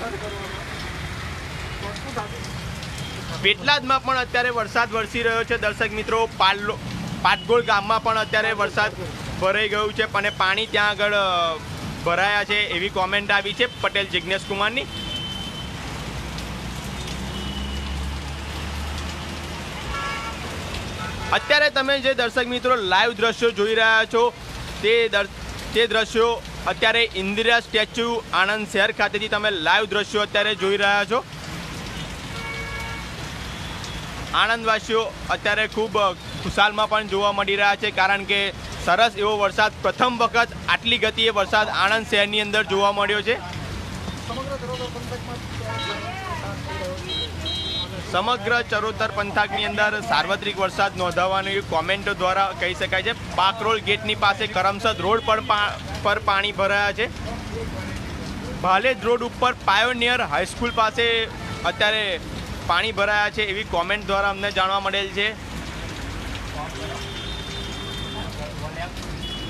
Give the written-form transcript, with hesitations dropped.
પેટલાદમાં પણ અત્યારે વરસાદ વરસી રહ્યો છે દર્શક મિત્રો। પાટગોળ ગામમાં પણ અત્યારે વરસાદ ભરાઈ ગયું છે અને પાણી ત્યાં આગળ ભરાયા છે એવી કોમેન્ટ આવી છે પટેલ જિગ્નેશ કુમારની। અત્યારે તમે જે દર્શક મિત્રો લાઈવ દ્રશ્યો જોઈ રહ્યા છો તે દ્રશ્યો અત્યારે ઇન્દિરા સ્ટેચ્યુ આણંદ શહેર ખાતેથી તમે લાઈવ દ્રશ્યો અત્યારે જોઈ રહ્યા છો। આણંદવાસીઓ અત્યારે ખૂબ ખુશાલમાં પણ જોવા મળી રહ્યા છે કારણ કે સરસ એવો વરસાદ પ્રથમ વખત આટલી ગતિએ વરસાદ આણંદ શહેરની અંદર જોવા મળ્યો છે। સમગ્ર ચરોતર પંથકની અંદર સાર્વત્રિક વરસાદ નોંધાવાની કોમેન્ટો દ્વારા કહી શકાય છે। પાકરોલ ગેટની પાસે કરમસદ રોડ પર પાણી ભરાયા છે। ભાલેજ રોડ ઉપર પાયોનિયર હાઈસ્કૂલ પાસે અત્યારે પાણી ભરાયા છે એવી કોમેન્ટ દ્વારા અમને જાણવા મળેલ છે।